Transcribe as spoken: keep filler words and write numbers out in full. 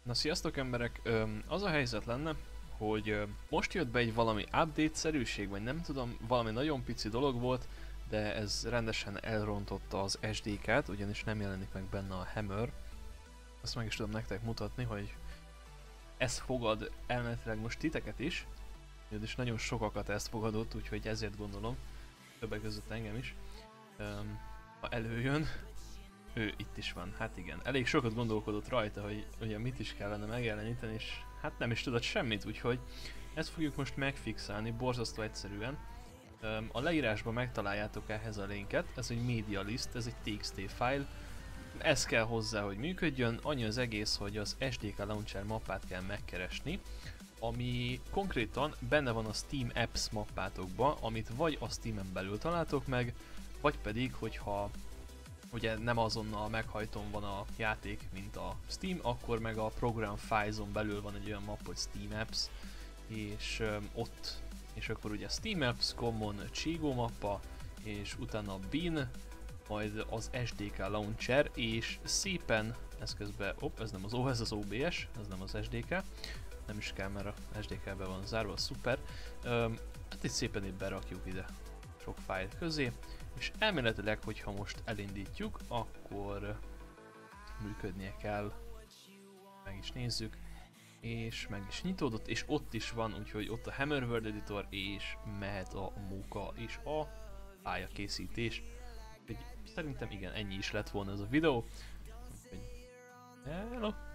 Na sziasztok emberek, Öm, az a helyzet lenne, hogy ö, most jött be egy valami update-szerűség, vagy nem tudom, valami nagyon pici dolog volt, de ez rendesen elrontotta az es dé kát, ugyanis nem jelenik meg benne a Hammer. Azt meg is tudom nektek mutatni, hogy ez fogad elméletileg most titeket is, ugyanis nagyon sokakat ezt fogadott, úgyhogy ezért gondolom, többek között engem is, Öm, ha előjön. Ő itt is van, hát igen. Elég sokat gondolkodott rajta, hogy ugye mit is kellene megjeleníteni, és hát nem is tudott semmit, úgyhogy ezt fogjuk most megfixálni borzasztó egyszerűen. Öm, a leírásban megtaláljátok ehhez a linket, ez egy media list, ez egy té iksz té file. Ez kell hozzá, hogy működjön, annyi az egész, hogy az es dé ká Launcher mappát kell megkeresni, ami konkrétan benne van a Steam Apps mappátokban, amit vagy a Steamen belül találtok meg, vagy pedig, hogyha ugye nem azonnal meghajtom van a játék, mint a Steam, akkor meg a Program Files-on belül van egy olyan map, hogy Steam Apps, és öm, ott, és akkor ugye Steam Apps, Common, Chigo mappa, és utána a bin, majd az es dé ká Launcher, és szépen, ez közben, op, ez nem az o, ez az o bé es, ez nem az es dé ká, nem is kell, mert a es dé ká-be van zárva, szuper. Öm, hát itt szépen itt berakjuk ide sok fájl közé, és elméletileg, hogyha most elindítjuk, akkor működnie kell. Meg is nézzük. És meg is nyitódott, és ott is van, úgyhogy ott a Hammer World Editor, és mehet a móka és a pályakészítés. Úgyhogy szerintem igen, ennyi is lett volna ez a videó. Úgyhogy hello!